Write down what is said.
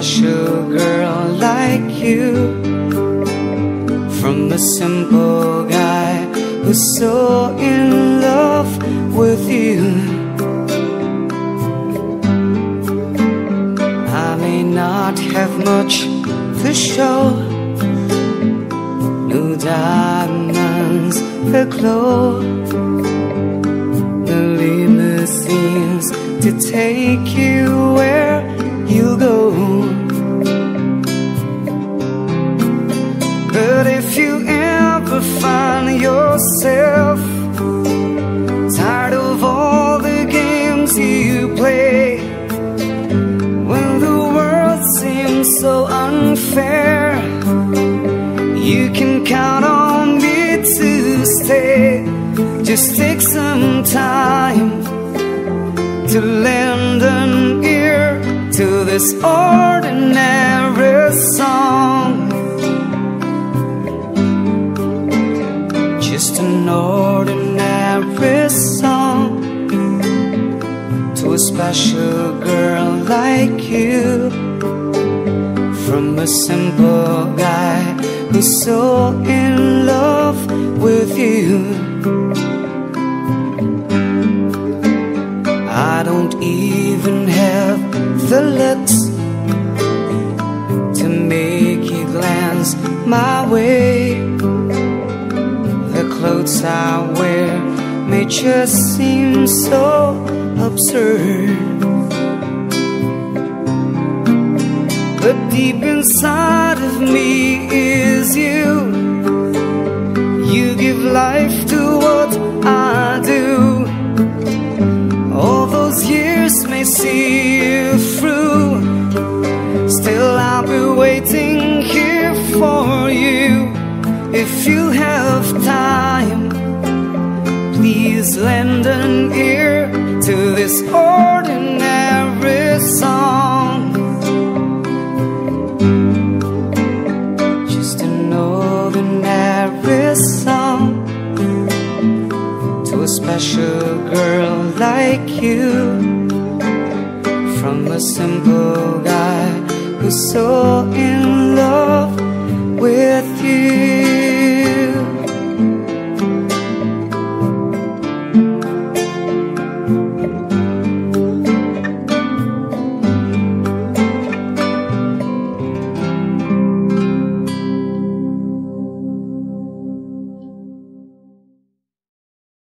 special girl like you, from a simple guy who's so in love with you. I may not have much to show, no diamonds that glow, no limousines to take you where you go. But if you ever find yourself tired of all the games you play, when the world seems so unfair, you can count on me to stay. Just take some time to lend an ear to this ordinary song. Just an ordinary song to a special girl like you, from a simple guy who's so in love with you. I don't even have the lips to make you glance my way. The clothes I wear may just seem so absurd, but deep inside of me is you. You give life to what I do. All those years may see you through, still I'll be waiting here for you. If you have time, please lend an ear to this ordinary song. Just an ordinary song to a special girl like you, from a simple guy who's so in